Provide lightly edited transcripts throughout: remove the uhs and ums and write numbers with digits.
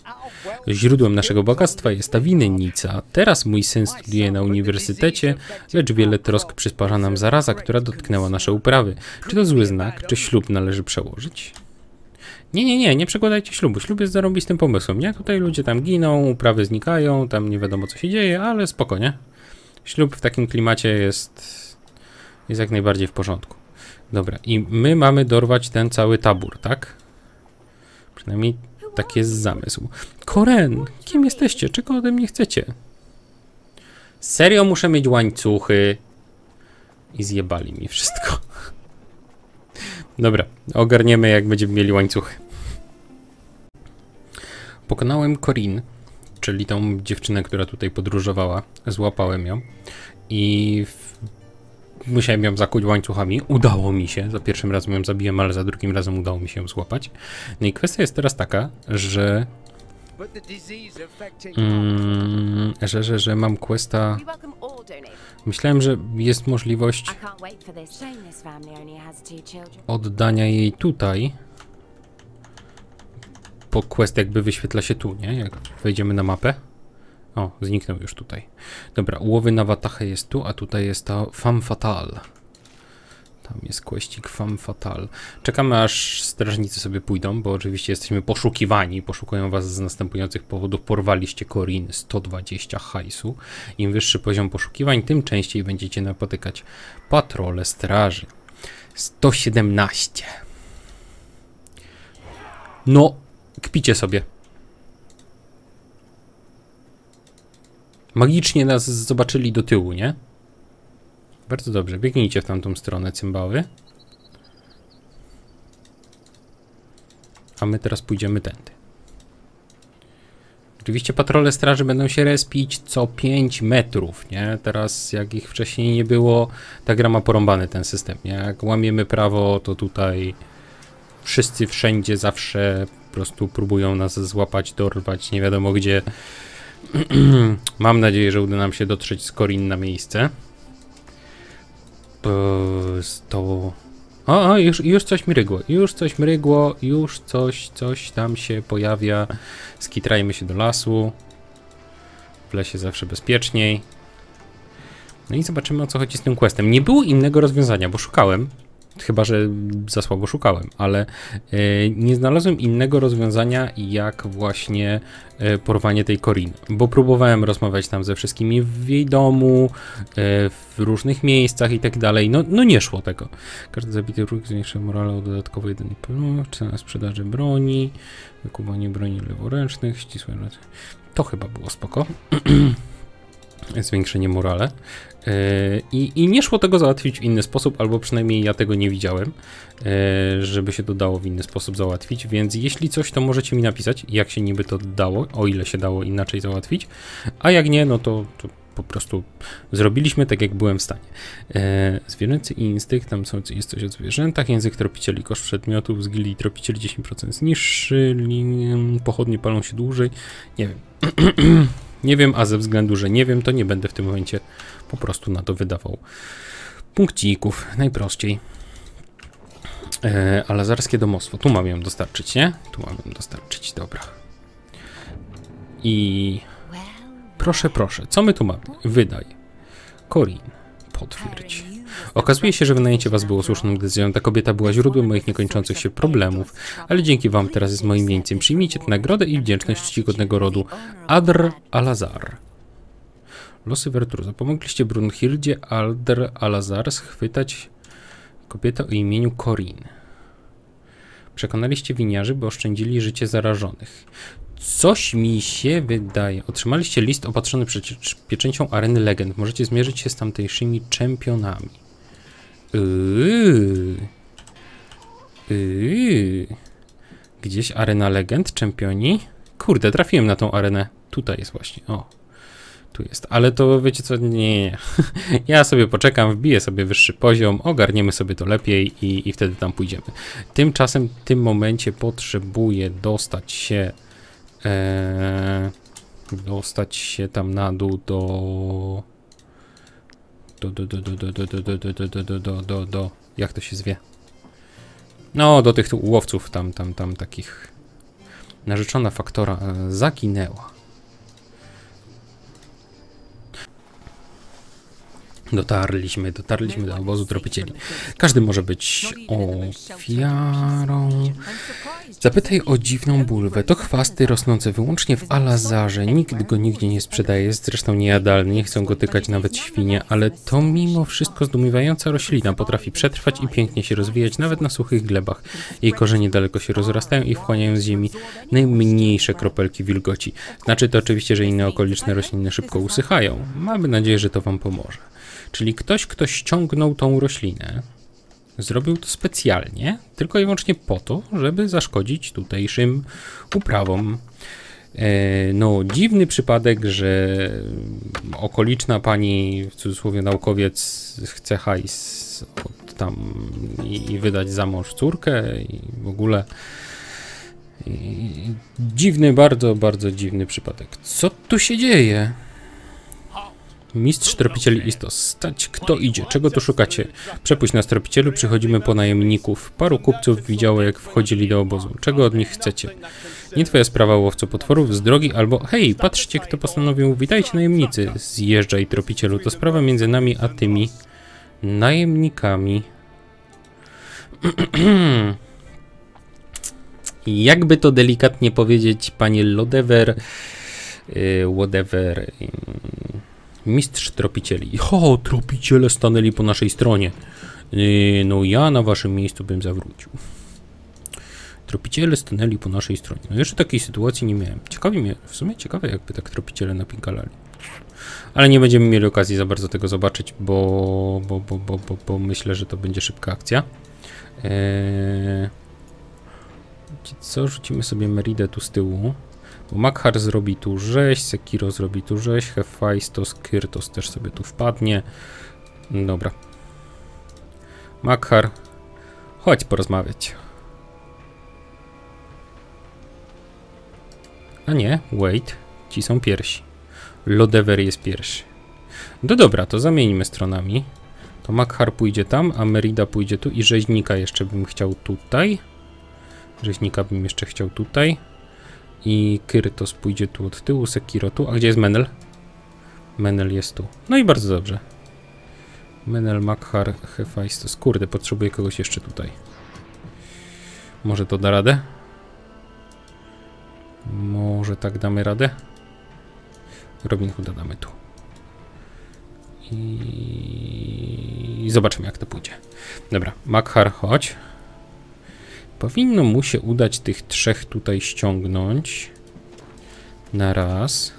Źródłem naszego bogactwa jest ta winnica. Teraz mój syn studiuje na uniwersytecie, lecz wiele trosk przysparza nam zaraza, która dotknęła nasze uprawy. Czy to zły znak? Czy ślub należy przełożyć? Nie przekładajcie ślubu. Ślub jest zarąbistym pomysłem, nie? Tutaj ludzie tam giną, uprawy znikają, tam nie wiadomo co się dzieje, ale spokojnie. Ślub w takim klimacie jest jak najbardziej w porządku. Dobra, i my mamy dorwać ten cały tabór, tak? Przynajmniej taki jest zamysł. Koren, kim jesteście? Czego ode mnie chcecie? Serio muszę mieć łańcuchy? I zjebali mi wszystko. Dobra, ogarniemy jak będziemy mieli łańcuchy. Pokonałem Corinne, czyli tą dziewczynę, która tutaj podróżowała. Złapałem ją i musiałem ją zakuć łańcuchami. Udało mi się. Za pierwszym razem ją zabiłem, ale za drugim razem udało mi się ją złapać. No i kwestia jest teraz taka, że mam questa. Myślałem, że jest możliwość oddania jej tutaj. Bo quest jakby wyświetla się tu, nie? Jak wejdziemy na mapę. O, zniknął już tutaj. Dobra, łowy na watachę jest tu, a tutaj jest ta femme fatale. Tam jest questik femme fatale. Czekamy aż strażnicy sobie pójdą, bo oczywiście jesteśmy poszukiwani. Poszukują was z następujących powodów. Porwaliście Corinne, 120 hajsu. Im wyższy poziom poszukiwań, tym częściej będziecie napotykać patrole straży. 117. No, kpicie sobie. Magicznie nas zobaczyli do tyłu, nie? Bardzo dobrze, biegnijcie w tamtą stronę, cymbały. A my teraz pójdziemy tędy. Oczywiście patrole straży będą się respić co 5 metrów, nie? Teraz jak ich wcześniej nie było, ta gra ma porąbany ten system, nie? Jak łamiemy prawo, to tutaj wszyscy wszędzie zawsze po prostu próbują nas złapać, dorwać, nie wiadomo gdzie. Mam nadzieję, że uda nam się dotrzeć z Corinne na miejsce. To... O, już coś mrygło, już coś tam się pojawia. Skitrajmy się do lasu. W lesie zawsze bezpieczniej. No i zobaczymy, o co chodzi z tym questem. Nie było innego rozwiązania, bo szukałem. Chyba że za słabo szukałem, ale nie znalazłem innego rozwiązania jak właśnie porwanie tej Corinne, bo próbowałem rozmawiać tam ze wszystkimi w jej domu, w różnych miejscach i tak dalej, no nie szło tego. Każdy zabity wróg zwiększa morale o dodatkowo 1 punkt, cena sprzedaży broni, wykupowanie broni leworęcznych, ścisłe... To chyba było spoko. Zwiększenie morale. I nie szło tego załatwić w inny sposób, albo przynajmniej ja tego nie widziałem, żeby się to dało w inny sposób załatwić, więc jeśli coś, to możecie mi napisać, jak się niby to dało, o ile się dało inaczej załatwić, a jak nie, no to po prostu zrobiliśmy tak, jak byłem w stanie. Zwierzęcy i instynkt, tam jest coś o zwierzętach, język tropicieli, koszt przedmiotów z gildii tropicieli 10% niższy, pochodnie palą się dłużej, nie wiem. Nie wiem, a ze względu, że nie wiem, to nie będę w tym momencie po prostu na to wydawał punkcików, najprościej. Alazarskie domostwo, tu mam ją dostarczyć, nie? Tu mam ją dostarczyć, dobra. I proszę, co my tu mamy? Wydaj. Corinne, potwierdź. Okazuje się, że wynajęcie was było słuszną decyzją. Ta kobieta była źródłem moich niekończących się problemów, ale dzięki wam teraz jest moim miejscem. Przyjmijcie tę nagrodę i wdzięczność czcigodnego rodu Adr Alazar. Losy Wertruza. Pomogliście Brunhildzie Adr Alazar schwytać kobietę o imieniu Corinne. Przekonaliście winiarzy, by oszczędzili życie zarażonych. Coś mi się wydaje. Otrzymaliście list opatrzony pieczęcią areny legend. Możecie zmierzyć się z tamtejszymi czempionami. Gdzieś arena legend, czempioni? Kurde, trafiłem na tą arenę. Tutaj jest właśnie. O, tu jest. Ale to wiecie co? Nie. Ja sobie poczekam, wbiję sobie wyższy poziom, ogarniemy sobie to lepiej i wtedy tam pójdziemy. Tymczasem w tym momencie potrzebuję dostać się tam na dół do jak to się zwie? No, do tych łowców tam takich Narzeczona Faktora zaginęła. Dotarliśmy do obozu tropicieli. Każdy może być ofiarą. Zapytaj o dziwną bulwę. To chwasty rosnące wyłącznie w Alazarze. Nikt go nigdzie nie sprzedaje. Jest zresztą niejadalny. Nie chcą go tykać nawet świnie, ale to mimo wszystko zdumiewająca roślina. Potrafi przetrwać i pięknie się rozwijać nawet na suchych glebach. Jej korzenie daleko się rozrastają i wchłaniają z ziemi najmniejsze kropelki wilgoci. Znaczy to oczywiście, że inne okoliczne rośliny szybko usychają. Mamy nadzieję, że to wam pomoże. Czyli ktoś, kto ściągnął tą roślinę, zrobił to specjalnie, tylko i wyłącznie po to, żeby zaszkodzić tutejszym uprawom. No, dziwny przypadek, że okoliczna pani, w cudzysłowie naukowiec, chce hajs od tam i wydać za mąż córkę i w ogóle dziwny, bardzo, bardzo dziwny przypadek. Co tu się dzieje? Mistrz tropicieli Istos. Stać, kto idzie? Czego tu szukacie? Przepuść nas, tropicielu, przychodzimy po najemników. Paru kupców widziało, jak wchodzili do obozu. Czego od nich chcecie? Nie twoja sprawa, łowco potworów, z drogi, albo hej, patrzcie, kto postanowił. Witajcie, najemnicy. Zjeżdżaj, tropicielu. To sprawa między nami a tymi najemnikami. Jakby to delikatnie powiedzieć, panie Lodever, whatever... Mistrz tropicieli. O, tropiciele stanęli po naszej stronie. No ja na waszym miejscu bym zawrócił. Tropiciele stanęli po naszej stronie. No jeszcze takiej sytuacji nie miałem. Ciekawi mnie, w sumie ciekawe jakby tak tropiciele napinkalali. Ale nie będziemy mieli okazji za bardzo tego zobaczyć, bo myślę, że to będzie szybka akcja. Co? Rzucimy sobie Meridę tu z tyłu. Bo Makhar zrobi tu rzeź, Sekiro zrobi tu rzeź, Hephaistos, Kyrtos też sobie tu wpadnie. Dobra. Makhar, chodź porozmawiać. A nie, wait, ci są pierwsi. Lodever jest pierwszy. No dobra, to zamieńmy stronami. To Makhar pójdzie tam, a Merida pójdzie tu i rzeźnika jeszcze bym chciał tutaj. Rzeźnika bym jeszcze chciał tutaj. I Kyrtos pójdzie tu od tyłu, Sekiro tu. A gdzie jest Menel? Menel jest tu. No i bardzo dobrze. Menel, Makhar, Hephaistos. Kurde, potrzebuję kogoś jeszcze tutaj. Może to da radę? Może tak damy radę? Robin Hooda damy tu. I zobaczymy, jak to pójdzie. Dobra, Makhar, chodź. Powinno mu się udać tych trzech tutaj ściągnąć na raz.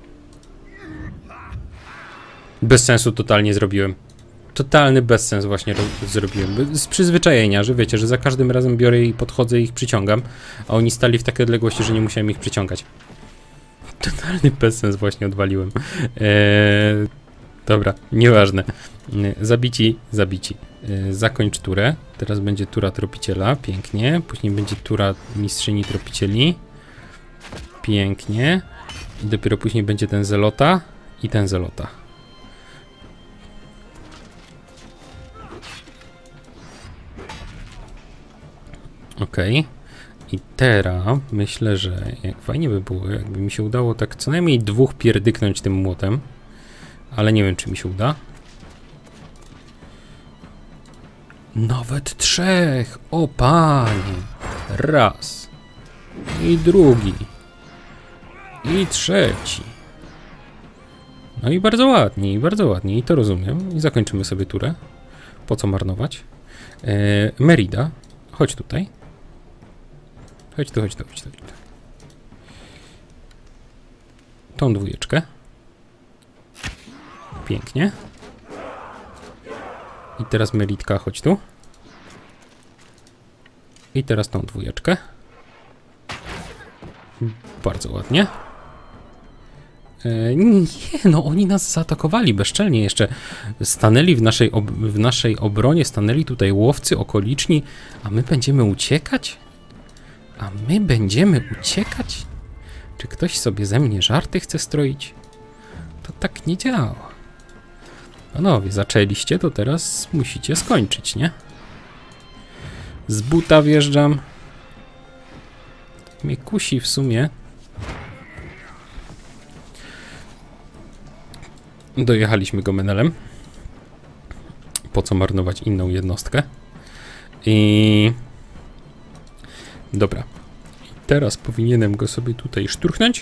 Bez sensu totalnie zrobiłem. Totalny bezsens właśnie zrobiłem. Z przyzwyczajenia, że wiecie, że za każdym razem biorę i podchodzę i ich przyciągam, a oni stali w takiej odległości, że nie musiałem ich przyciągać. Totalny bezsens właśnie odwaliłem. Dobra, nieważne. Zabici. Zakończ turę. Teraz będzie tura tropiciela. Pięknie. Później będzie tura mistrzyni tropicieli. Pięknie. I dopiero później będzie ten zelota i ten zelota. Okej. I teraz myślę, że fajnie by było, jakby mi się udało tak co najmniej dwóch pierdyknąć tym młotem. Ale nie wiem, czy mi się uda. Nawet trzech! O panie! Raz. I drugi. I trzeci. No i bardzo ładnie, i bardzo ładnie. I to rozumiem. I zakończymy sobie turę. Po co marnować? Merida. Chodź tutaj. Chodź tu. Tą dwójeczkę. Pięknie. I teraz Meridka, chodź tu. I teraz tą dwójeczkę. Bardzo ładnie. Nie, no oni nas zaatakowali bezczelnie jeszcze. Stanęli w naszej obronie, stanęli tutaj łowcy okoliczni, a my będziemy uciekać? Czy ktoś sobie ze mnie żarty chce stroić? To tak nie działa. Panowie, zaczęliście, to teraz musicie skończyć, nie? Z buta wjeżdżam. Mnie kusi w sumie. Dojechaliśmy go menelem. Po co marnować inną jednostkę? I... Dobra. Teraz powinienem go sobie tutaj szturchnąć.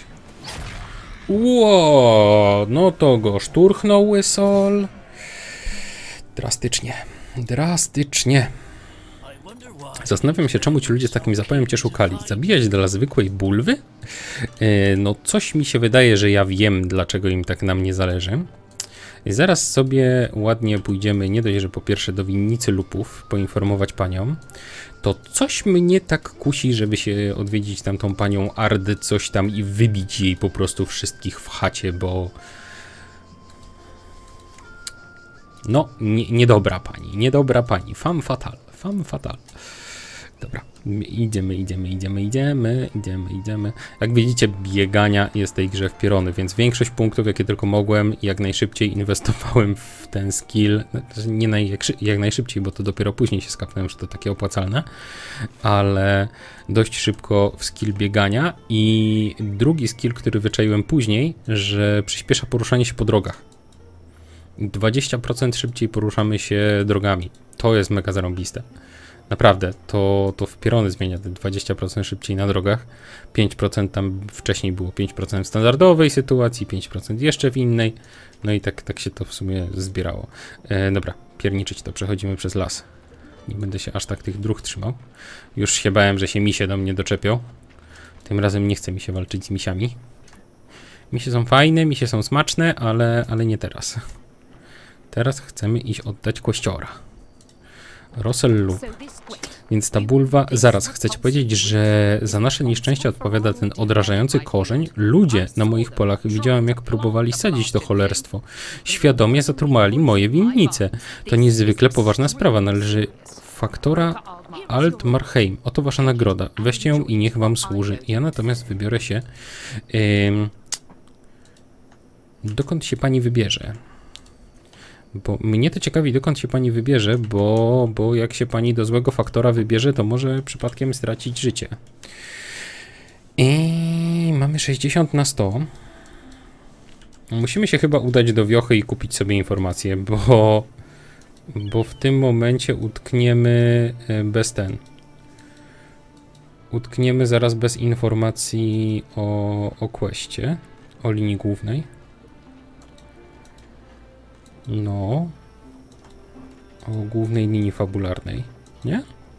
Ło, no to go szturchnął Łysol. Drastycznie. Drastycznie. Zastanawiam się, czemu ci ludzie z takim zapałem cię szukali. Zabijać dla zwykłej bulwy? No coś mi się wydaje, że ja wiem, dlaczego im tak na mnie zależy. I zaraz sobie ładnie pójdziemy, nie dość, że po pierwsze do winnicy lupów, poinformować panią, to coś mnie tak kusi, żeby się odwiedzić tamtą panią Ardę, coś tam i wybić jej po prostu wszystkich w chacie, bo... No, niedobra pani, femme fatale. Dobra, idziemy. Jak widzicie, biegania jest w tej grze w pierony, więc większość punktów, jakie tylko mogłem, jak najszybciej inwestowałem w ten skill. Nie jak najszybciej, bo to dopiero później się skapnąłem, że to takie opłacalne, ale dość szybko w skill biegania i drugi skill, który wyczaiłem później, że przyspiesza poruszanie się po drogach. 20% szybciej poruszamy się drogami. To jest mega zarąbiste. Naprawdę, to w pierony zmienia te 20% szybciej na drogach. 5% tam wcześniej było 5% w standardowej sytuacji, 5% jeszcze w innej. No i tak się to w sumie zbierało. Dobra, pierniczyć to, przechodzimy przez las. Nie będę się aż tak tych dróg trzymał. Już się bałem, że się misie do mnie doczepią. Tym razem nie chce mi się walczyć z misiami. Misie są fajne, misie są smaczne, ale nie teraz. Teraz chcemy iść oddać kościora. Rosellu. Więc ta bulwa... Zaraz, chcecie powiedzieć, że za nasze nieszczęście odpowiada ten odrażający korzeń? Ludzie na moich polach widziałem, jak próbowali sadzić to cholerstwo. Świadomie zatrumali moje winnice. To niezwykle poważna sprawa. Należy faktora Alt-Marheim. Oto wasza nagroda. Weźcie ją i niech wam służy. Ja natomiast wybiorę się... Dokąd się pani wybierze? Bo mnie to ciekawi, dokąd się pani wybierze, bo jak się pani do złego faktora wybierze, to może przypadkiem stracić życie. I mamy 60 na 100. Musimy się chyba udać do wiochy i kupić sobie informacje, bo w tym momencie utkniemy bez Utkniemy zaraz bez informacji o questie, o linii głównej. No, o głównej linii fabularnej, nie?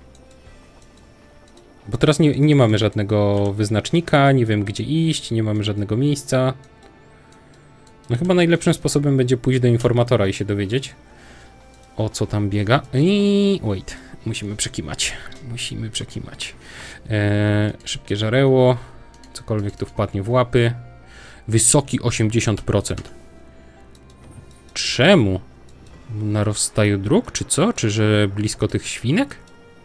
Bo teraz nie mamy żadnego wyznacznika, nie wiem gdzie iść, nie mamy żadnego miejsca. No chyba najlepszym sposobem będzie pójść do informatora i się dowiedzieć, o co tam biega. I wait, musimy przekimać. Szybkie żareło, cokolwiek tu wpadnie w łapy. Wysoki 80%. Czemu? Na rozstaju dróg, czy co? Czy że blisko tych świnek?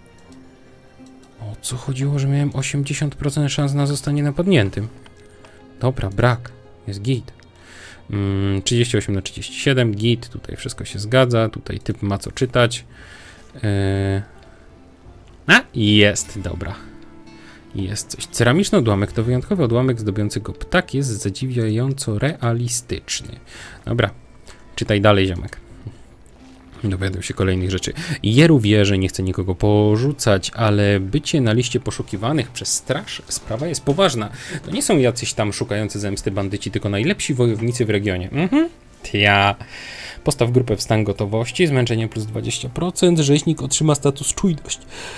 O co chodziło, że miałem 80% szans na zostanie napadniętym? Dobra, brak. Jest git. 38 na 37, git. Tutaj wszystko się zgadza. Tutaj typ ma co czytać. Jest, dobra. Jest coś. Ceramiczny odłamek to wyjątkowy odłamek zdobiący go ptak. Jest zadziwiająco realistyczny. Dobra. Czytaj dalej, ziomek. Dowiaduję się kolejnych rzeczy. Jeru wie, że nie chce nikogo porzucać, ale bycie na liście poszukiwanych przez straż, sprawa jest poważna. To nie są jacyś tam szukający zemsty bandyci, tylko najlepsi wojownicy w regionie. Postaw grupę w stan gotowości, zmęczenie plus 20%, rzeźnik otrzyma status czujność.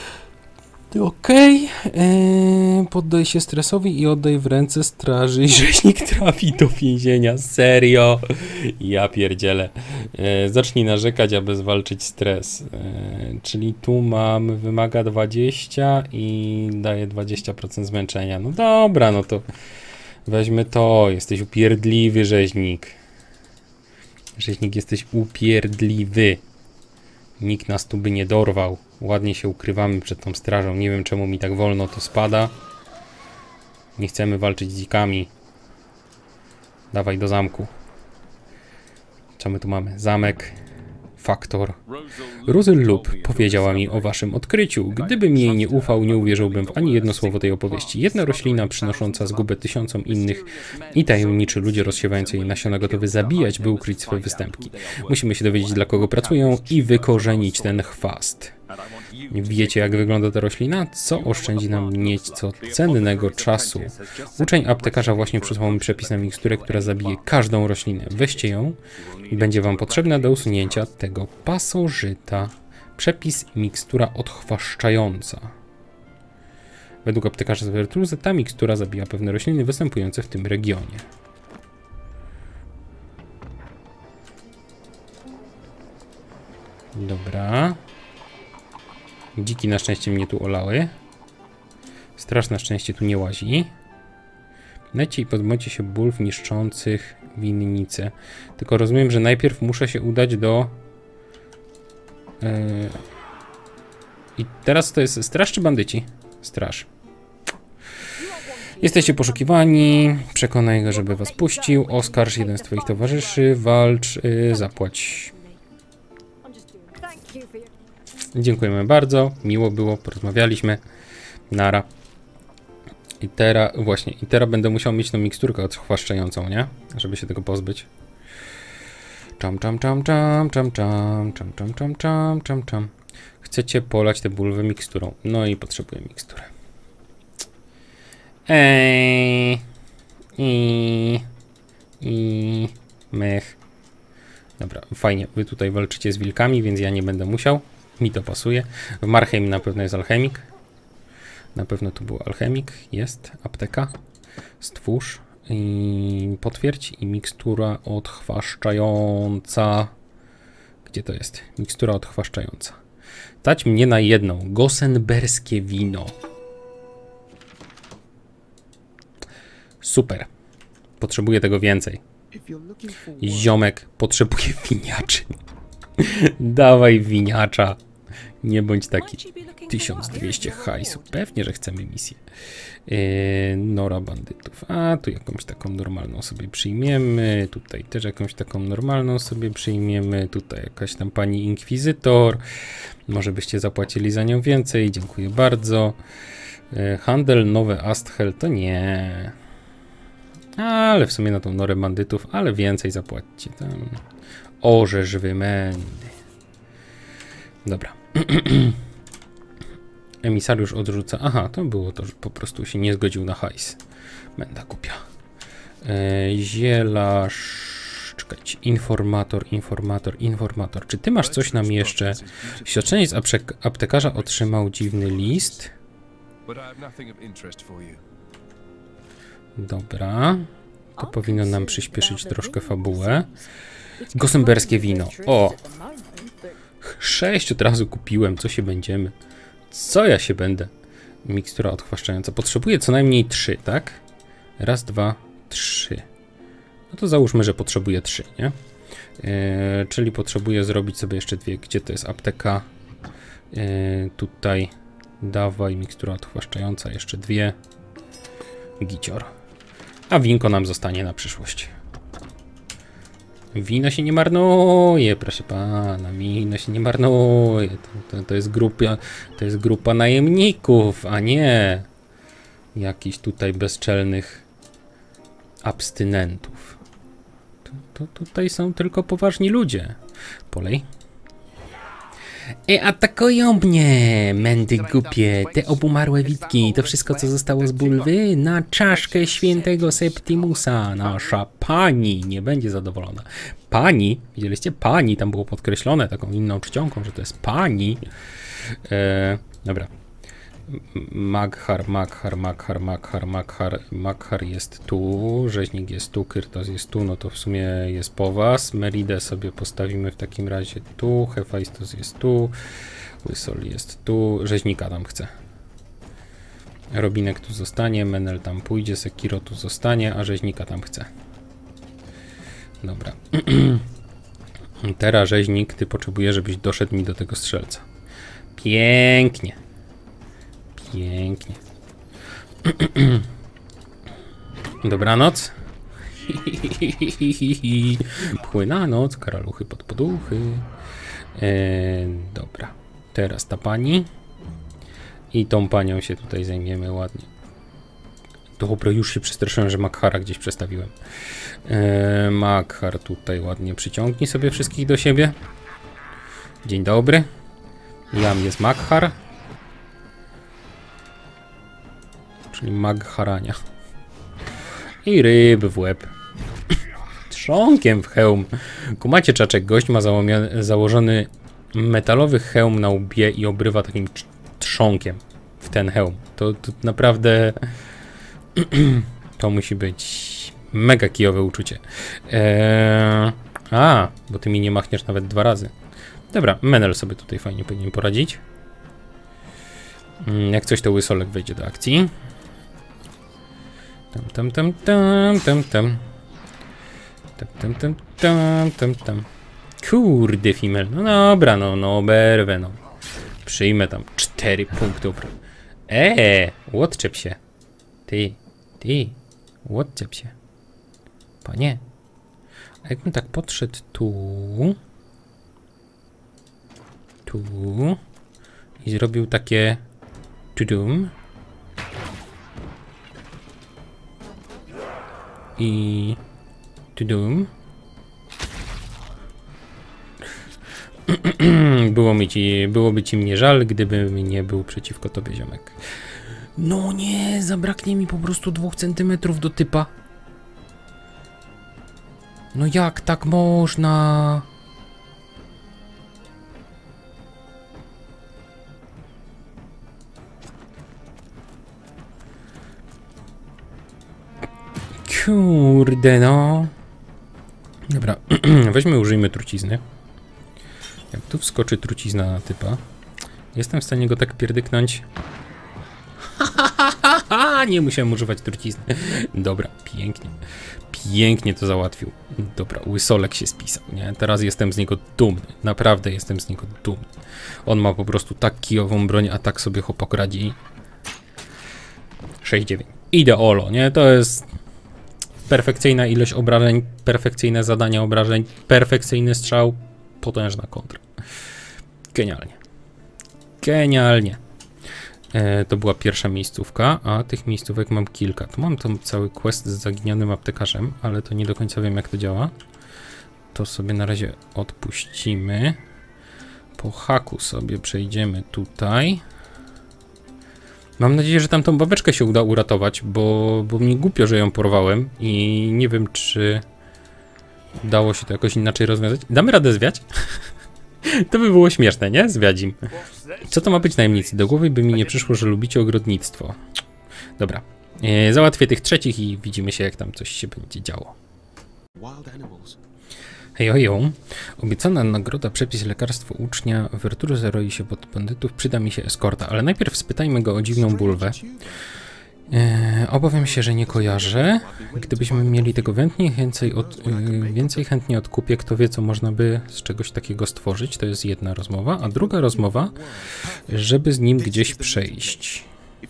Okej, poddaj się stresowi i oddaj w ręce straży i rzeźnik trafi do więzienia. Serio? Ja pierdzielę. Zacznij narzekać, aby zwalczyć stres. Czyli tu mam, wymaga 20 i daje 20% zmęczenia. No dobra, no to weźmy to. Jesteś upierdliwy, rzeźnik. Rzeźnik, jesteś upierdliwy. Nikt nas tu by nie dorwał. Ładnie się ukrywamy przed tą strażą. Nie wiem, czemu mi tak wolno to spada. Nie chcemy walczyć z dzikami. Dawaj do zamku. Co my tu mamy? Zamek. Faktor. Rozel Lub powiedziała mi o waszym odkryciu. Gdybym jej nie ufał, nie uwierzyłbym w ani jedno słowo tej opowieści. Jedna roślina przynosząca zgubę tysiącom innych i tajemniczy ludzie rozsiewający jej nasiona gotowy zabijać, by ukryć swoje występki. Musimy się dowiedzieć, dla kogo pracują i wykorzenić ten chwast. Wiecie, jak wygląda ta roślina? Co oszczędzi nam nieco cennego czasu? Uczeń aptekarza właśnie przysłał mi przepis na miksturę, która zabije każdą roślinę. Weźcie ją i będzie wam potrzebna do usunięcia tego pasożyta. Przepis mikstura odchwaszczająca. Według aptekarza z Wertruze ta mikstura zabija pewne rośliny występujące w tym regionie. Dobra. Dziki na szczęście mnie tu olały. Straż na szczęście tu nie łazi. Lecie i pozbądźcie się bulw niszczących winnice. Tylko rozumiem, że najpierw muszę się udać do... I teraz to jest straż czy bandyci? Straż. Jesteście poszukiwani. Przekonaj go, żeby was puścił. Oskarż jeden z twoich towarzyszy. Walcz. Zapłać. Dziękujemy bardzo. Miło było. Porozmawialiśmy. Nara. I teraz, właśnie, i teraz będę musiał mieć tą miksturkę odchwaszczającą, nie? Żeby się tego pozbyć. Czam. Chcecie polać te bulwy miksturą. No i potrzebuję miksturę. Mech. Dobra, fajnie. Wy tutaj walczycie z wilkami, więc ja nie będę musiał. Mi to pasuje. W Marheim na pewno jest alchemik. Na pewno tu był alchemik. Jest. Apteka. Stwórz. I potwierdź. I mikstura odchwaszczająca. Gdzie to jest? Mikstura odchwaszczająca. Dać mnie na jedną. Gosenberskie wino. Super. Potrzebuję tego więcej. Ziomek potrzebuje winiaczy. Dawaj winiacza. Nie bądź taki. 1200 hajsu. Pewnie, że chcemy misję. Nora bandytów. A, tu jakąś taką normalną sobie przyjmiemy. Tutaj też jakąś taką normalną sobie przyjmiemy. Tutaj jakaś tam pani inkwizytor. Może byście zapłacili za nią więcej. Dziękuję bardzo. Handel, nowe Asthel to nie. Ale w sumie na tą norę bandytów, ale więcej zapłacicie. Tam. Orzesz wymędy. Dobra. Emisariusz odrzuca. Aha, to było to, że po prostu się nie zgodził na hajs. Menda kupia. Zielarz. Czekajcie. Informator. Czy ty masz coś nam jeszcze? Świadczenie z aptekarza otrzymał dziwny list. Dobra. To powinno nam przyspieszyć troszkę fabułę. Gosenberskie wino. O! 6 od razu kupiłem. Co się będziemy? Co ja się będę? Mikstura odchwaszczająca. Potrzebuję co najmniej 3, tak? Raz, 2, 3. No to załóżmy, że potrzebuję 3, nie? Czyli potrzebuję zrobić sobie jeszcze 2. Gdzie to jest apteka? Tutaj. Dawaj, mikstura odchwaszczająca. Jeszcze 2. Gicior. A winko nam zostanie na przyszłość. Wino się nie marnuje, proszę pana. Wino się nie marnuje. To jest grupa najemników, a nie jakichś tutaj bezczelnych abstynentów. Tutaj są tylko poważni ludzie. Polej. Atakują mnie, mędy głupie, te obumarłe witki, to wszystko, co zostało z bulwy, na czaszkę świętego Septimusa. Nasza pani nie będzie zadowolona. Pani, widzieliście? Pani, tam było podkreślone taką inną czcionką, że to jest pani. Dobra. Maghar jest tu, rzeźnik jest tu, Kyrtos jest tu, no to w sumie jest po was. Meridę sobie postawimy w takim razie tu, Hefajstos jest tu, Łysol jest tu, rzeźnika tam chce. Robinek tu zostanie, Menel tam pójdzie, Sekiro tu zostanie, a rzeźnika tam chce. Dobra. Teraz rzeźnik, ty potrzebujesz, żebyś doszedł mi do tego strzelca. Pięknie. Pięknie. Dobranoc. Płyna noc, karaluchy pod poduchy. Dobra. Teraz ta pani. I tą panią się tutaj zajmiemy ładnie. Dobra, już się przestraszyłem, że Makhara gdzieś przestawiłem. Makhar tutaj ładnie przyciągnij sobie wszystkich do siebie. Dzień dobry. Jam jest Makhar. Czyli Magharania. I ryby w łeb. Trzonkiem w hełm. Kumacie, czaczek, gość ma założony metalowy hełm na łbie i obrywa takim trzonkiem w ten hełm. To naprawdę to musi być mega kijowe uczucie. Bo ty mi nie machniesz nawet 2 razy. Dobra, Menel sobie tutaj fajnie powinien poradzić. Jak coś, to Łysolek wejdzie do akcji. Tam. Kurde, female. No dobra, no oberwę, no. Przyjmę tam 4 punktów. Odczep się. Ty, odczep się. Panie. A jakbym tak podszedł tu i zrobił takie tudum i tudum. Byłoby ci mnie żal, gdybym nie był przeciwko tobie, ziomek. No nie, zabraknie mi po prostu 2 centymetrów do typa. No jak tak można? Kurde, no. Dobra, użyjmy trucizny. Jak tu wskoczy trucizna na typa, jestem w stanie go tak pierdyknąć. Nie musiałem używać trucizny. Dobra, pięknie. Pięknie to załatwił. Dobra, Łysolek się spisał, nie? Teraz jestem z niego dumny. Naprawdę jestem z niego dumny. On ma po prostu tak kijową broń, a tak sobie chłopak radzi. 6-9. Ideolo, nie? To jest perfekcyjna ilość obrażeń, perfekcyjne zadania obrażeń, perfekcyjny strzał, potężna kontra. Genialnie. Genialnie. To była pierwsza miejscówka, a tych miejscówek mam kilka. Tu mam tam cały quest z zaginionym aptekarzem, ale to nie do końca wiem, jak to działa. To sobie na razie odpuścimy. Po haku sobie przejdziemy tutaj. Mam nadzieję, że tam tą babeczkę się uda uratować, bo mi głupio, że ją porwałem i nie wiem, czy dało się to jakoś inaczej rozwiązać. Damy radę zwiać? To by było śmieszne, nie? Zwiadzim. Co to ma być, najemnicy? Do głowy by mi nie przyszło, że lubicie ogrodnictwo. Dobra. Załatwię tych trzecich i widzimy się, jak tam coś się będzie działo. Hejojo. Obiecana nagroda, przepis, lekarstwo ucznia. Werturze roi się pod bandytów. Przyda mi się eskorta, ale najpierw spytajmy go o dziwną bulwę. Obawiam się, że nie kojarzę. Gdybyśmy mieli tego więcej chętnie odkupię. Kto wie, co można by z czegoś takiego stworzyć. To jest jedna rozmowa. A druga rozmowa, żeby z nim gdzieś przejść.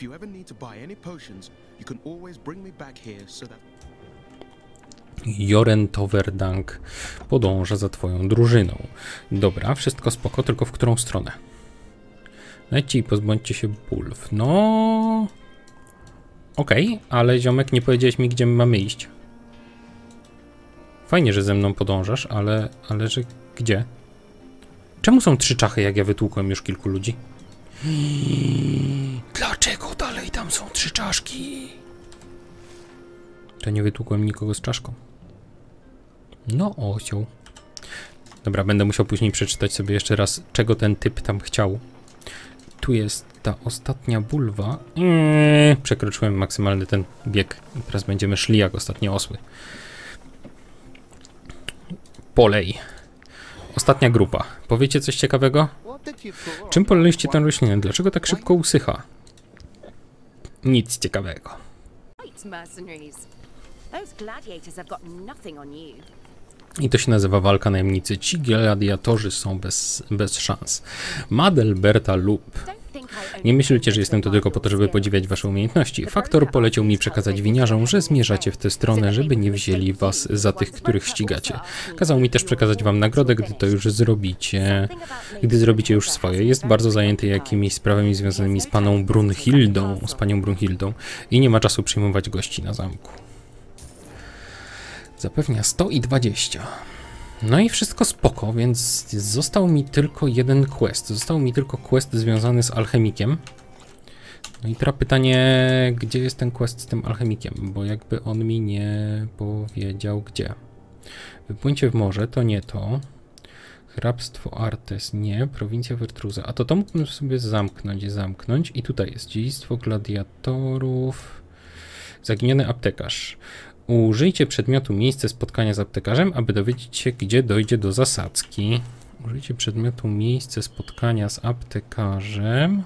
Joren Toverdank podąża za twoją drużyną. Dobra, wszystko spoko, tylko w którą stronę? Znajdźcie i pozbądźcie się bulw. No... Okej, ale ziomek, nie powiedziałeś mi, gdzie mamy iść. Fajnie, że ze mną podążasz, ale że gdzie? Czemu są 3 czachy, jak ja wytłukłem już kilku ludzi? Dlaczego dalej tam są 3 czaszki? To nie wytłukłem nikogo z czaszką. No osioł. Dobra, będę musiał później przeczytać sobie jeszcze raz, czego ten typ tam chciał. Tu jest ta ostatnia bulwa. Przekroczyłem maksymalny ten bieg. I teraz będziemy szli jak ostatnie osły. Polej. Ostatnia grupa. Powiecie coś ciekawego? Czym poliliście tę roślinę? Dlaczego tak szybko usycha? Nic ciekawego. I to się nazywa walka najemnicy. Ci gladiatorzy są bez szans. Madelberta lub Nie myślcie, że jestem tu tylko po to, żeby podziwiać wasze umiejętności. Faktor poleciał mi przekazać winiarzom, że zmierzacie w tę stronę, żeby nie wzięli was za tych, których ścigacie. Kazał mi też przekazać wam nagrodę, gdy to już zrobicie. Gdy zrobicie już swoje. Jest bardzo zajęty jakimiś sprawami związanymi z panią Brunhildą i nie ma czasu przyjmować gości na zamku. Zapewnia 120. No i wszystko spoko, więc został mi tylko jeden quest. Został mi tylko quest związany z alchemikiem. No i teraz pytanie, gdzie jest ten quest z tym alchemikiem? Bo jakby on mi nie powiedział gdzie. Wypłyńcie w morze, to nie to. Hrabstwo Artes, nie. Prowincja Wertruza. A to mógłbym sobie zamknąć. I tutaj jest dziedzictwo gladiatorów. Zaginiony aptekarz. Użyjcie przedmiotu miejsce spotkania z aptekarzem, aby dowiedzieć się, gdzie dojdzie do zasadzki. Użyjcie przedmiotu miejsce spotkania z aptekarzem.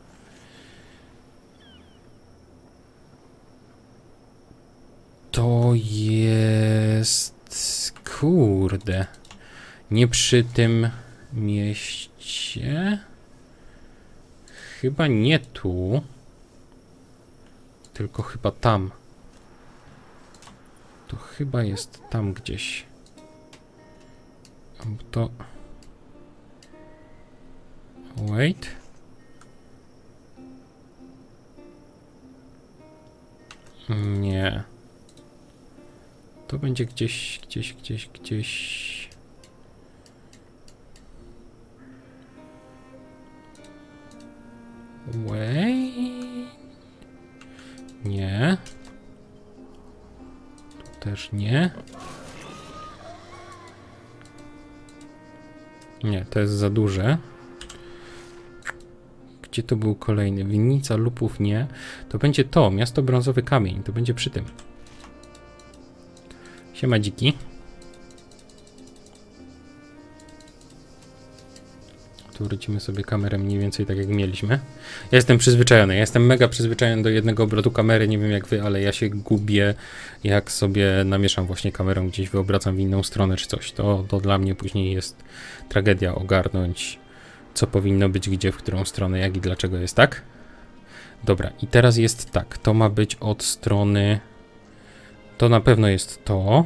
To jest... Kurde. Nie przy tym mieście. Chyba nie tu. Tylko chyba tam. To chyba jest tam gdzieś. To... Wait. Nie. To będzie gdzieś. Wait. Nie. Też nie. Nie, to jest za duże. Gdzie to był kolejny? Winnica Lupów nie. To będzie to, miasto Brązowy Kamień. To będzie przy tym. Siema dziki. Tu wrócimy sobie kamerę mniej więcej tak jak mieliśmy. Ja jestem przyzwyczajony, ja jestem mega przyzwyczajony do jednego obrotu kamery, nie wiem jak wy, ale ja się gubię, jak sobie namieszam właśnie kamerą, gdzieś wyobracam w inną stronę czy coś. To dla mnie później jest tragedia ogarnąć, co powinno być gdzie, w którą stronę, jak i dlaczego jest tak. Dobra, i teraz jest tak, to ma być od strony... To na pewno jest to.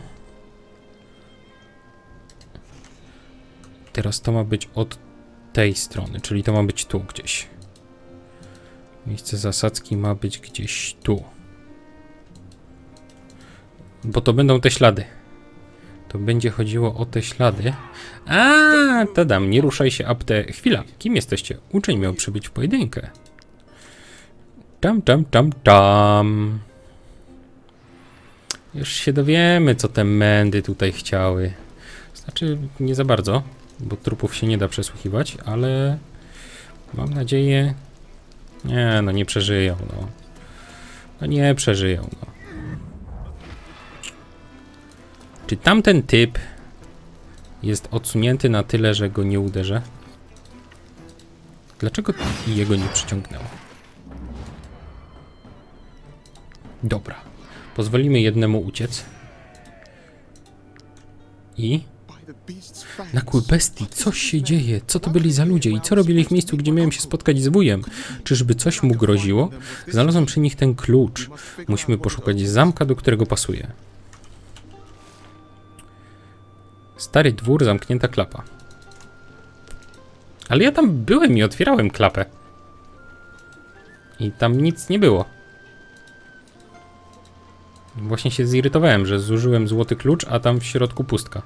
Teraz to ma być od tej strony, czyli to ma być tu gdzieś. Miejsce zasadzki ma być gdzieś tu. Bo to będą te ślady. To będzie chodziło o te ślady. A, tadam, nie ruszaj się, Chwila, kim jesteście? Uczeń miał przybyć w pojedynkę. Tam. Już się dowiemy, co te mędy tutaj chciały. Znaczy, nie za bardzo, bo trupów się nie da przesłuchiwać, ale mam nadzieję... Nie, no nie przeżyją, no. No nie przeżyją, no. Czy tamten typ jest odsunięty na tyle, że go nie uderzę? Dlaczego jego nie przyciągnęło? Dobra. Pozwolimy jednemu uciec. I... Nakły bestii, coś się dzieje. Co to byli za ludzie i co robili w miejscu, gdzie miałem się spotkać z wujem? Czyżby coś mu groziło? Znalazłem przy nich ten klucz. Musimy poszukać zamka, do którego pasuje. Stary dwór, zamknięta klapa. Ale ja tam byłem i otwierałem klapę. I tam nic nie było. Właśnie się zirytowałem, że zużyłem złoty klucz, a tam w środku pustka.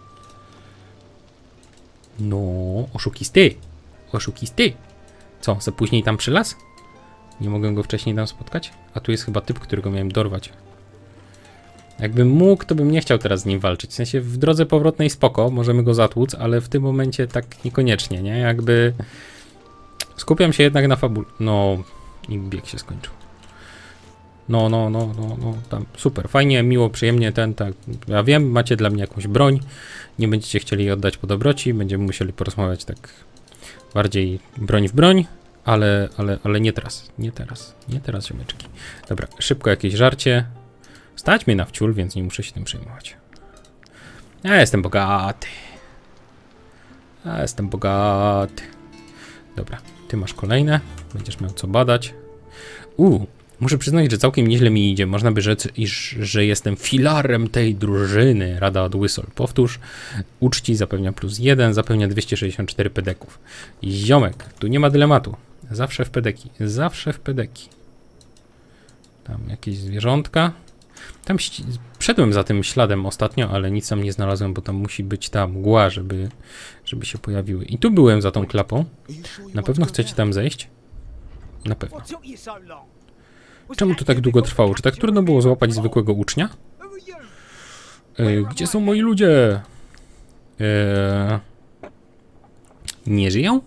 No, oszukisty. Oszukisty. Co, za później tam przylazł? Nie mogę go wcześniej tam spotkać? A tu jest chyba typ, którego miałem dorwać. Jakbym mógł, to bym nie chciał teraz z nim walczyć. W sensie w drodze powrotnej spoko, możemy go zatłuc, ale w tym momencie tak niekoniecznie, nie? Jakby... Skupiam się jednak na fabule. No, i bieg się skończył. No, tam super, fajnie, miło, przyjemnie, tak, ja wiem, macie dla mnie jakąś broń, nie będziecie chcieli jej oddać po dobroci, będziemy musieli porozmawiać tak bardziej broń w broń, ale nie teraz, ziomeczki. Dobra, szybko jakieś żarcie, stać mnie na wciół, więc nie muszę się tym przejmować. Ja jestem bogaty. Dobra. Ty masz kolejne. Będziesz miał co badać. Muszę przyznać, że całkiem nieźle mi idzie. Można by rzec, że jestem filarem tej drużyny. Rada od Whistle. Powtórz. Uczci zapewnia +1, zapewnia 264 pedeków. Ziomek, tu nie ma dylematu. Zawsze w pedeki. Zawsze w pedeki. Tam jakieś zwierzątka. Tam szedłem za tym śladem ostatnio, ale nic tam nie znalazłem, bo tam musi być ta mgła, żeby się pojawiły. I tu byłem za tą klapą. Na pewno chcecie tam zejść? Na pewno. Czemu to tak długo trwało? Czy tak trudno było złapać zwykłego ucznia? Gdzie są moi ludzie? Nie żyją?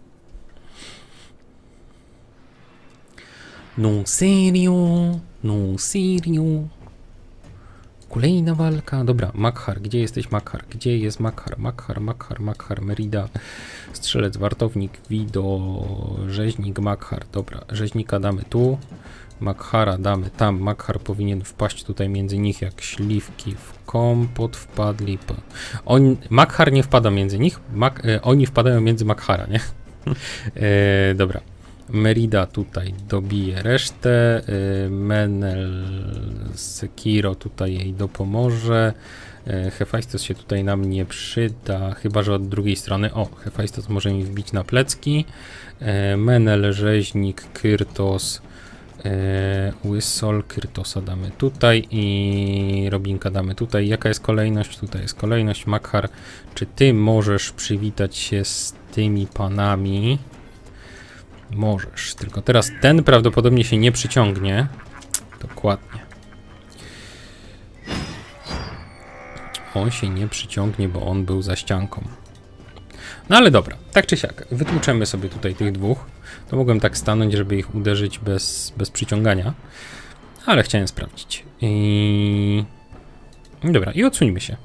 Non serio, non serio. Kolejna walka. Dobra, Makhar, gdzie jesteś Makhar? Gdzie jest Makhar? Makhar, Merida, strzelec, wartownik, Wido, rzeźnik, Makhar. Dobra, rzeźnika damy tu. Makhara damy tam. Makhar powinien wpaść tutaj między nich jak śliwki w kompot wpadli. Makhar nie wpada między nich. Oni wpadają między Makhara, nie? Dobra. Merida tutaj dobije resztę. Menel Sekiro tutaj jej dopomoże. Hephaistos się tutaj nam nie przyda, chyba że od drugiej strony. O, Hephaistos może mi wbić na plecki. Menel, rzeźnik, Kyrtos. Whistle, Kyrtosa damy tutaj i Robinka damy tutaj. Jaka jest kolejność? Tutaj jest kolejność. Makhar, czy ty możesz przywitać się z tymi panami? Możesz, tylko teraz ten prawdopodobnie się nie przyciągnie. Dokładnie. On się nie przyciągnie, bo on był za ścianką. No ale dobra, tak czy siak, wytłuczemy sobie tutaj tych dwóch. To mogłem tak stanąć, żeby ich uderzyć bez przyciągania. Ale chciałem sprawdzić. Dobra, i odsuńmy się.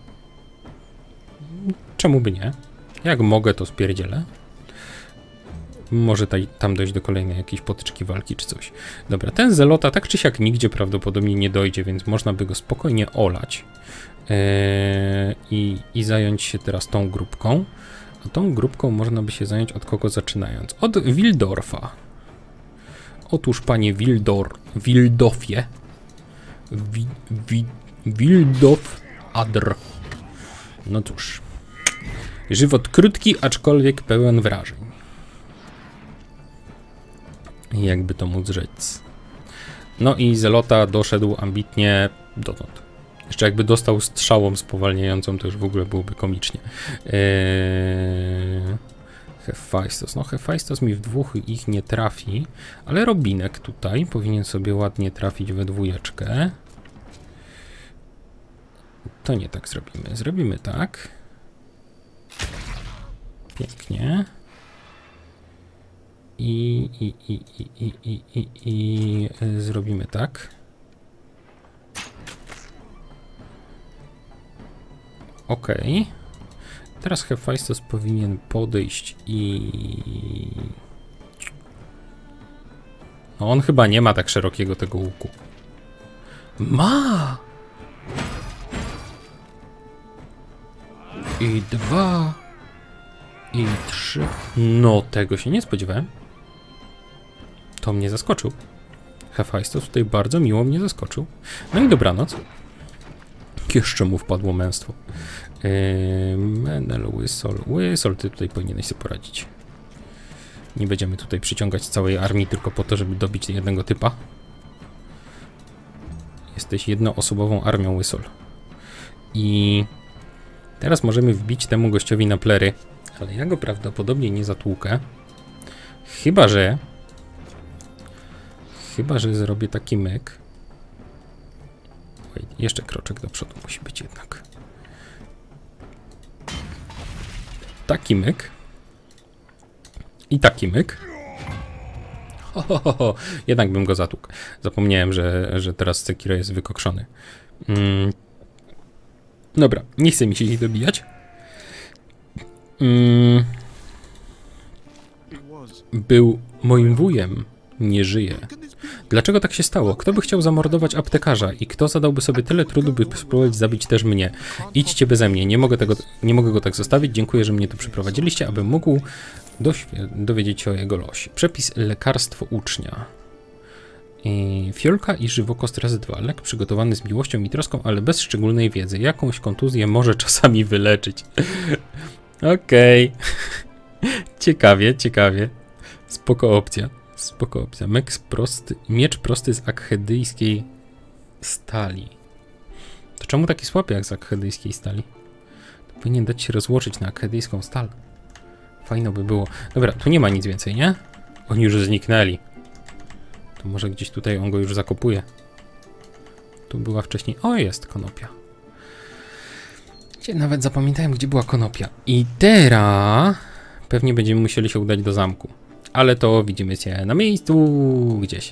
Czemu by nie? Jak mogę, to spierdzielę. Może tam dojść do kolejnej jakiejś potyczki walki czy coś. Dobra, ten zelota tak czy siak nigdzie prawdopodobnie nie dojdzie, więc można by go spokojnie olać. I zająć się teraz tą grupką. A tą grupką można by się zająć od kogo zaczynając? Od Wildorfa. Otóż panie Wildofie. Wildof Adr. No cóż. Żywot krótki, aczkolwiek pełen wrażeń. Jakby to móc rzec. No i Zelota doszedł ambitnie dotąd. Jeszcze jakby dostał strzałą spowalniającą, to już w ogóle byłoby komicznie. Hephaistos. No Hephaistos mi w dwóch ich nie trafi, ale Robinek tutaj powinien sobie ładnie trafić we dwójeczkę. To nie tak zrobimy. Zrobimy tak. Pięknie. I zrobimy tak. Ok. Teraz Hephaistos powinien podejść i... No on chyba nie ma tak szerokiego tego łuku. Ma! I 2... I 3... No tego się nie spodziewałem. To mnie zaskoczył. Hephaistos tutaj bardzo miło mnie zaskoczył. No i dobranoc. Jeszcze mu wpadło męstwo. Menel, Whistle, ty tutaj powinieneś sobie poradzić. Nie będziemy tutaj przyciągać całej armii tylko po to, żeby dobić jednego typa. Jesteś jednoosobową armią Whistle. I teraz możemy wbić temu gościowi na plery, ale ja go prawdopodobnie nie zatłukę. Chyba, że zrobię taki myk. Wait, jeszcze kroczek do przodu musi być jednak. Taki myk. I taki myk. Jednak bym go zatłukł. Zapomniałem, że teraz Sekiro jest wykokszony. Dobra, nie chce mi się ich dobijać. Był moim wujem. Nie żyje. Dlaczego tak się stało? Kto by chciał zamordować aptekarza i kto zadałby sobie tyle trudu, by spróbować zabić też mnie? Idźcie beze mnie, nie mogę go tak zostawić. Dziękuję, że mnie tu przyprowadziliście, abym mógł dowiedzieć się o jego losie. Przepis lekarstwo ucznia. Fiolka i żywokost razy 2. Lek przygotowany z miłością i troską, ale bez szczególnej wiedzy. Jakąś kontuzję może czasami wyleczyć. Okej. Ciekawie, ciekawie. Spoko opcja. Spoko opcja. Miecz prosty z akhedyjskiej stali. To czemu taki słaby jak z akhedyjskiej stali? To powinien dać się rozłożyć na akhedyjską stal. Fajno by było. Dobra, tu nie ma nic więcej, nie? Oni już zniknęli. To może gdzieś tutaj on go już zakopuje. Tu była wcześniej... O, jest konopia. Nawet zapamiętałem, gdzie była konopia. I teraz pewnie będziemy musieli się udać do zamku. Ale to widzimy się na miejscu gdzieś.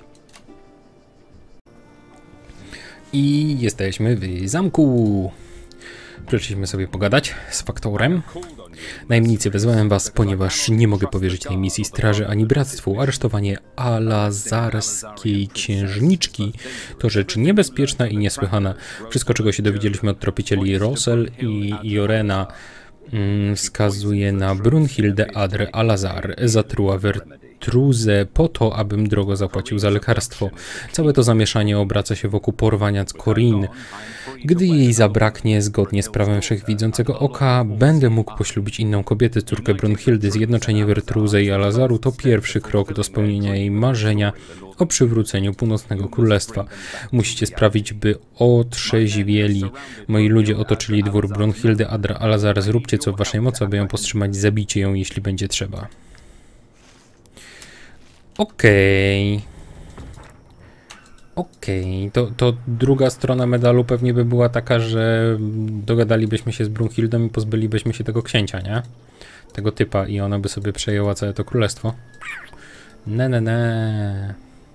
I jesteśmy w zamku. Przyszliśmy sobie pogadać z faktorem. Najemnicy, wezwałem was, ponieważ nie mogę powierzyć tej misji straży ani bractwu. Aresztowanie alazarskiej księżniczki to rzecz niebezpieczna i niesłychana. Wszystko, czego się dowiedzieliśmy od tropicieli Rosel i Jorena, wskazuje na Brunhildę Adre Alazar. Zatruła Wertruzę po to, abym drogo zapłacił za lekarstwo. Całe to zamieszanie obraca się wokół porwania Corinne. Gdy jej zabraknie, zgodnie z prawem wszechwidzącego oka, będę mógł poślubić inną kobietę, córkę Brunhildy. Zjednoczenie Wertruzy i Alazaru to pierwszy krok do spełnienia jej marzenia o przywróceniu Północnego Królestwa. Musicie sprawić, by otrzeźwieli. Moi ludzie otoczyli dwór Brunhildy Adra Alazar. Zróbcie co w waszej mocy, aby ją powstrzymać. Zabijcie ją, jeśli będzie trzeba. Okej. To druga strona medalu pewnie by była taka, że dogadalibyśmy się z Brunhildą i pozbylibyśmy się tego księcia, nie? Tego typa i ona by sobie przejęła całe to królestwo. Ne.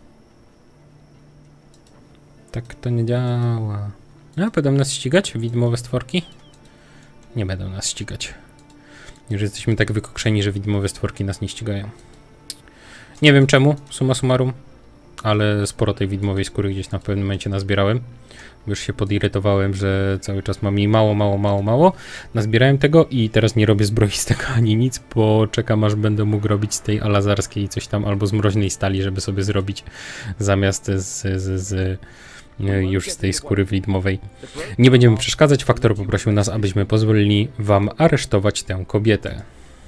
Tak to nie działa. A, będą nas ścigać? Widmowe stworki? Nie będą nas ścigać. Już jesteśmy tak wykokszeni, że widmowe stworki nas nie ścigają. Nie wiem czemu, summa summarum. Ale sporo tej widmowej skóry gdzieś na pewnym momencie nazbierałem. Już się podirytowałem, że cały czas mam jej mało. Nazbierałem tego i teraz nie robię zbrojistego ani nic, bo czekam aż będę mógł robić z tej alazarskiej coś tam, albo z mroźnej stali, żeby sobie zrobić zamiast już z tej skóry widmowej. Nie będziemy przeszkadzać. Faktor poprosił nas, abyśmy pozwolili wam aresztować tę kobietę.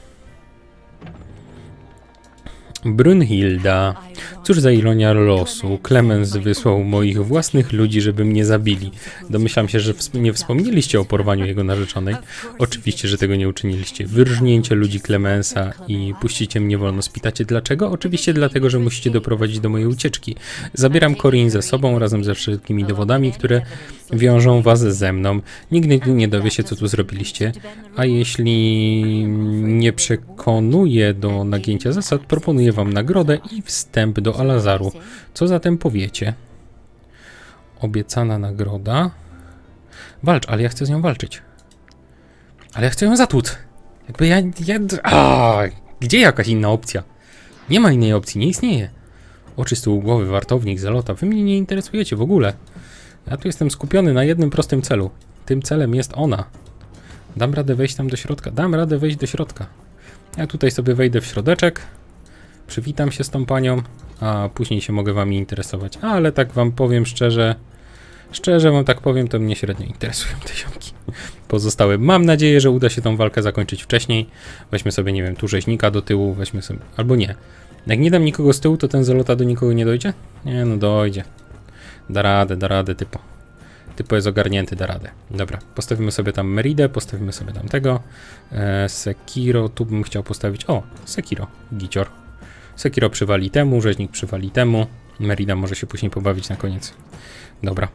Brunhilda. Cóż za ironia losu. Clemens wysłał moich własnych ludzi, żeby mnie zabili. Domyślam się, że nie wspomnieliście o porwaniu jego narzeczonej. Oczywiście, że tego nie uczyniliście. Wyrżnięcie ludzi Clemensa i puścicie mnie wolno. Spytacie dlaczego? Oczywiście dlatego, że musicie doprowadzić do mojej ucieczki. Zabieram Corinne ze sobą razem ze wszelkimi dowodami, które wiążą was ze mną. Nikt nie dowie się, co tu zrobiliście. A jeśli nie przekonuję do nagięcia zasad, proponuję wam nagrodę i wstęp do Alazaru. Co zatem powiecie? Obiecana nagroda. Walcz, ale ja chcę z nią walczyć. Ale ja chcę ją zatłuc. Jakby gdzie jakaś inna opcja? Nie ma innej opcji, nie istnieje. Oczy z tyłu głowy, wartownik, zalota. Wy mnie nie interesujecie w ogóle. Ja tu jestem skupiony na jednym prostym celu. Tym celem jest ona. Dam radę wejść tam do środka. Dam radę wejść do środka. Ja tutaj sobie wejdę w środeczek. Przywitam się z tą panią, a później się mogę wami interesować. Ale tak wam powiem szczerze, wam tak powiem, to mnie średnio interesują te ziomki. Pozostałe. Mam nadzieję, że uda się tą walkę zakończyć wcześniej. Weźmy sobie, nie wiem, tu rzeźnika do tyłu, weźmy sobie, albo nie. Jak nie dam nikogo z tyłu, to ten zalota do nikogo nie dojdzie? Nie, no dojdzie. Da radę, typo. Typo jest ogarnięty, da radę. Dobra, postawimy sobie tam Meridę, postawimy sobie tam tego. Sekiro, tu bym chciał postawić, o, Sekiro, gicior. Sekiro przywali temu, rzeźnik przywali temu. Merida może się później pobawić na koniec. Dobra.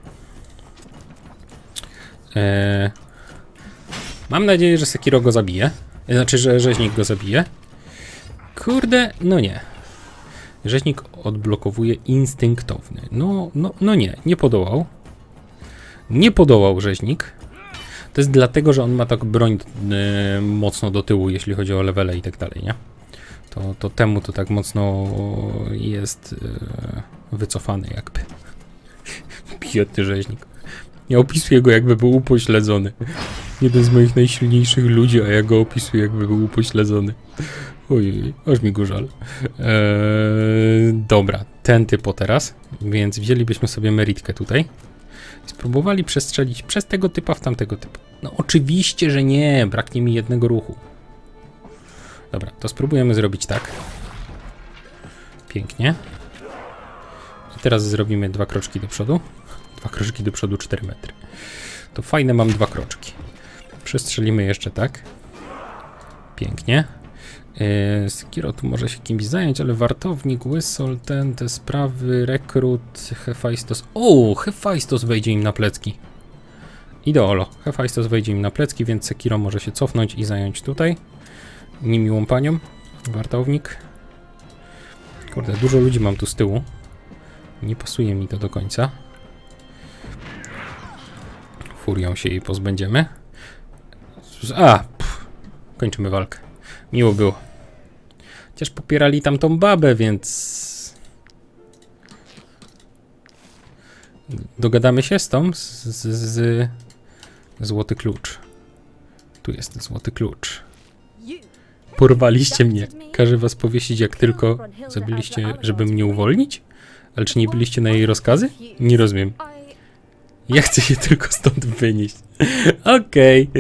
Mam nadzieję, że Sekiro go zabije. Znaczy, że rzeźnik go zabije. Kurde, no nie. Rzeźnik odblokowuje instynktowny. No nie podołał. Nie podołał rzeźnik. To jest dlatego, że on ma tak broń mocno do tyłu, jeśli chodzi o levele i tak dalej, nie? To temu to tak mocno jest wycofany jakby. Biedny rzeźnik. Ja opisuję go, jakby był upośledzony. Jeden z moich najsilniejszych ludzi, a ja go opisuję, jakby był upośledzony. Ojej, aż mi go żal. Dobra, ten typo teraz, więc wzięlibyśmy sobie meritkę tutaj i spróbowali przestrzelić przez tego typa w tamtego typa. No oczywiście, że nie, braknie mi jednego ruchu. Dobra, to spróbujemy zrobić tak. Pięknie. I teraz zrobimy 2 kroczki do przodu. 2 kroczki do przodu, 4 metry. To fajne, mam 2 kroczki. Przestrzelimy jeszcze tak. Pięknie. Skiro tu może się kimś zająć, ale wartownik, Whistle, te sprawy, rekrut, Hephaistos. O, Hephaistos wejdzie im na plecki. Ideolo. Hephaistos wejdzie im na plecki, więc Sekiro może się cofnąć i zająć tutaj. Niemiłą panią. Wartownik. Kurde, dużo ludzi mam tu z tyłu. Nie pasuje mi to do końca. Furią się jej pozbędziemy. Kończymy walkę. Miło było. Chociaż popierali tamtą babę, więc... Dogadamy się z tą? Złoty klucz. Tu jest złoty klucz. Porwaliście mnie. Każę was powiesić, jak tylko zabiliście, żeby mnie uwolnić? Ale czy nie byliście na jej rozkazy? Nie rozumiem. Ja chcę się tylko stąd wynieść. Okej.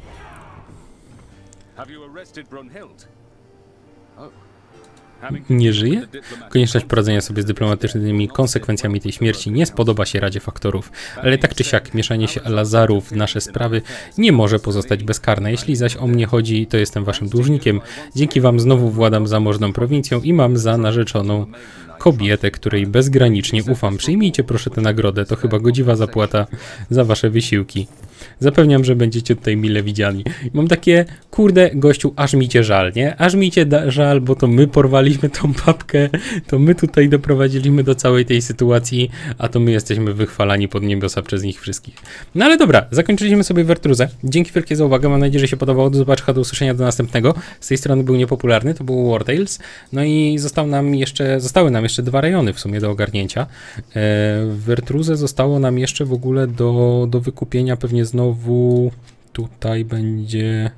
Nie żyje? Konieczność poradzenia sobie z dyplomatycznymi konsekwencjami tej śmierci nie spodoba się Radzie Faktorów, ale tak czy siak mieszanie się Al-Azharów w nasze sprawy nie może pozostać bezkarne. Jeśli zaś o mnie chodzi, to jestem waszym dłużnikiem. Dzięki wam znowu władam zamożną prowincją i mam za narzeczoną kobietę, której bezgranicznie ufam. Przyjmijcie proszę tę nagrodę, to chyba godziwa zapłata za wasze wysiłki. Zapewniam, że będziecie tutaj mile widziani. Mam takie, kurde, gościu, aż mi cię żal, nie? Aż mi cię żal, bo to my porwaliśmy tą babkę, to my tutaj doprowadziliśmy do całej tej sytuacji, a to my jesteśmy wychwalani pod niebiosa przez nich wszystkich. No ale dobra, zakończyliśmy sobie Wertruzę. Dzięki wielkie za uwagę, mam nadzieję, że się podobało. Do zobaczenia, do usłyszenia, do następnego. Z tej strony był niepopularny, to był War Tales. No i zostały nam jeszcze 2 rejony w sumie do ogarnięcia. W Wertruzę zostało nam jeszcze w ogóle do wykupienia pewnie znowu tutaj będzie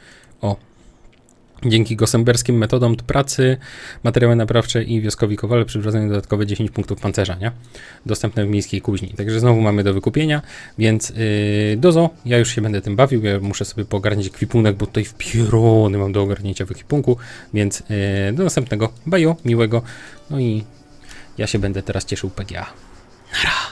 dzięki gosemberskim metodom pracy, materiały naprawcze i wioskowi kowale przywrócenie dodatkowe 10 punktów pancerza, nie? Dostępne w miejskiej kuźni. Także znowu mamy do wykupienia, więc dozo, ja już się będę tym bawił, ja muszę sobie poogarniać ekwipunek, bo tutaj wpierony mam do ogarnięcia w ekwipunku, więc do następnego, bajo, miłego, no i ja się będę teraz cieszył PGA. Nara!